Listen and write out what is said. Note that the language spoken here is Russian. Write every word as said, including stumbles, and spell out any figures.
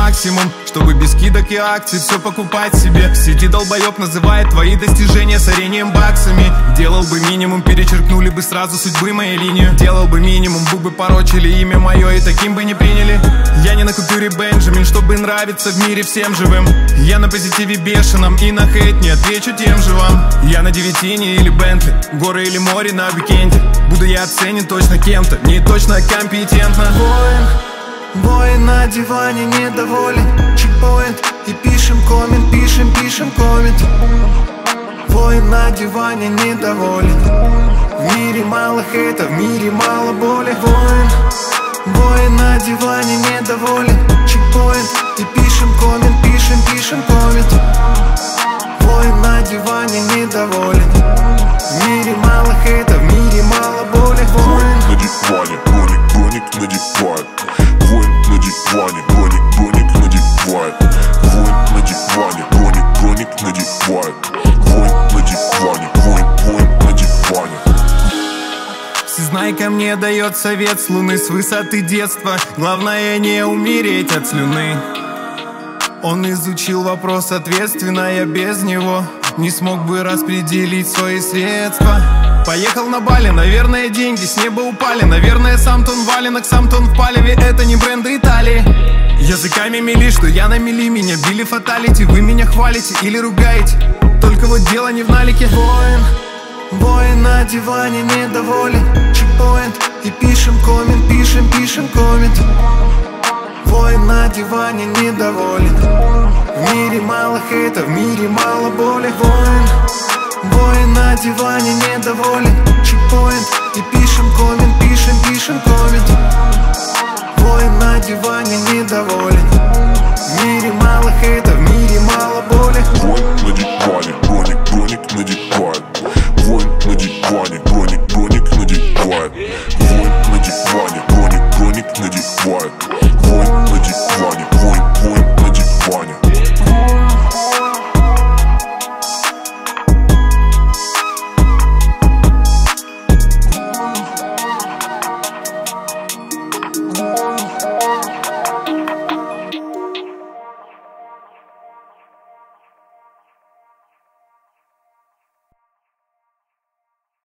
максимум, чтобы без скидок и акций все покупать себе. В сети долбоеб называет твои достижения сорением баксами. Делал бы минимум, перечеркнули бы сразу судьбы моей линию. Делал бы минимум, губы порочили имя мое и таким бы не приняли. Я не на купюре Бенджамин, чтобы нравиться в мире всем живым. Я на позитиве бешеном и на хейт не отвечу тем же вам. Я на девятине или Бентли, горы или море на уикенде. Буду я оценен точно кем-то, не точно компетентно. Воин, воин на диване недоволен. Чекпоинт и пишем коммент, пишем, пишем коммент. Воин на диване недоволен. В мире мало хейта, в мире мало боли. Воин, воин на диване недоволен. Чекпоинт и пишем коммент, пишем, пишем коммент. Воин на диване недоволен. В мире мало хейта, в мире мало боли. Воин на диване, броник, броник надевает. Воин на диване, броник, броник надевает. Воин на диване, броник, броник надевает. Воин на диване, воин, воин на диване. Всезнайка мне дает совет с луны, с высоты детства. Главное не умереть от слюны. Он изучил вопрос ответственно, я без него не смог бы распределить свои средства. Поехал на Бали, наверное, деньги с неба упали. Наверное, сам тон валенок, сам тон в палеве. Это не бренды Италии. Языками мели, что я на мели. Меня били фаталити, вы меня хвалите или ругаете. Только вот дело не в налике. Воин, воин на диване недоволен. Чекпоинт и пишем коммент, пишем, пишем коммент. Воин на диване недоволен. В мире мало хейта, в мире мало боли. Воин, воин на диване недоволен. Чекпоинт и пишем коммент, пишем, пишем коммент. Воин на диване недоволен.